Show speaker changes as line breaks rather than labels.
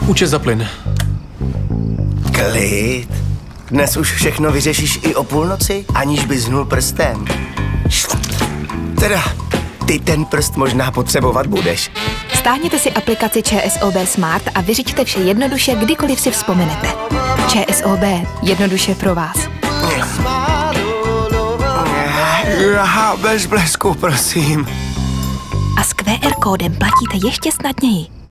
Účet za plyn.
Klid. Dnes už všechno vyřešíš i o půlnoci, aniž bys hnul prstem. Teda, ty ten prst možná potřebovat budeš.
Stáhněte si aplikaci ČSOB Smart a vyřiďte vše jednoduše, kdykoliv si vzpomenete. ČSOB. Jednoduše pro vás.
Aha, bez blesku, prosím.
A s QR kódem platíte ještě snadněji.